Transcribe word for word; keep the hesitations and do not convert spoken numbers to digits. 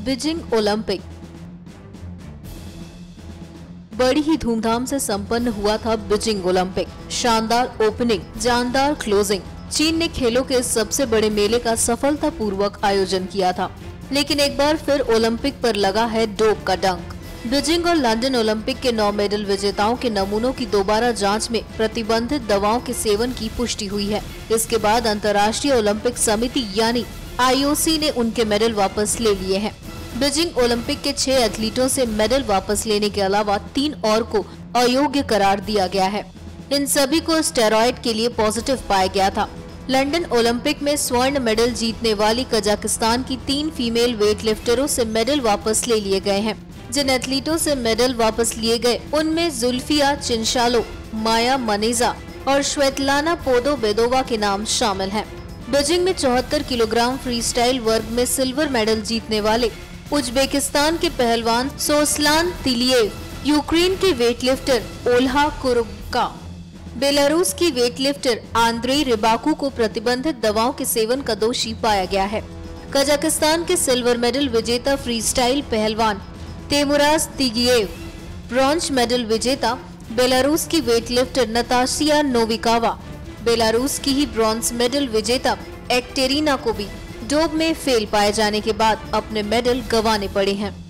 Beijing Olympic बड़ी ही धूमधाम से संपन्न हुआ था बीजिंग ओलंपिक। शानदार ओपनिंग, जानदार क्लोजिंग। चीन ने खेलों के सबसे बड़े मेले का सफलतापूर्वक आयोजन किया था, लेकिन एक बार फिर ओलंपिक पर लगा है डोप का डंक। बीजिंग और लंदन ओलंपिक के नौ मेडल विजेताओं के नमूनों की दोबारा जांच में प्रतिबंधित दवाओं के सेवन की पुष्टि हुई है। इसके बाद अंतर्राष्ट्रीय ओलंपिक समिति यानी आई ओ सी ने उनके मेडल वापस ले लिए हैं। बीजिंग ओलंपिक के छह एथलीटों से मेडल वापस लेने के अलावा तीन और को अयोग्य करार दिया गया है। इन सभी को स्टेरॉइड के लिए पॉजिटिव पाया गया था। लंदन ओलंपिक में स्वर्ण मेडल जीतने वाली कजाकिस्तान की तीन फीमेल वेटलिफ्टरों से मेडल वापस ले लिए गए हैं। जिन एथलीटों से मेडल वापस लिए गए उनमें जुल्फिया चिंशालो, माया मनीजा और श्वेतलाना पोदोबेदोवा के नाम शामिल हैं। बीजिंग में चौहत्तर किलोग्राम फ्रीस्टाइल वर्ग में सिल्वर मेडल जीतने वाले उज्बेकिस्तान के पहलवान सोस्लान तिलिएव, यूक्रेन के वेटलिफ्टर ओल्हा कुरुबका, बेलारूस की वेटलिफ्टर आंद्रेई रिबाकू को प्रतिबंधित दवाओं के सेवन का दोषी पाया गया है। कजाकिस्तान के सिल्वर मेडल विजेता फ्रीस्टाइल पहलवान तेमुराज तिगिएव, ब्रॉन्ज मेडल विजेता बेलारूस की वेटलिफ्टर नताशिया नोविकावा, बेलारूस की ही ब्रॉन्ज मेडल विजेता एक्टेरिना को भी डोप में फेल पाए जाने के बाद अपने मेडल गंवाने पड़े हैं।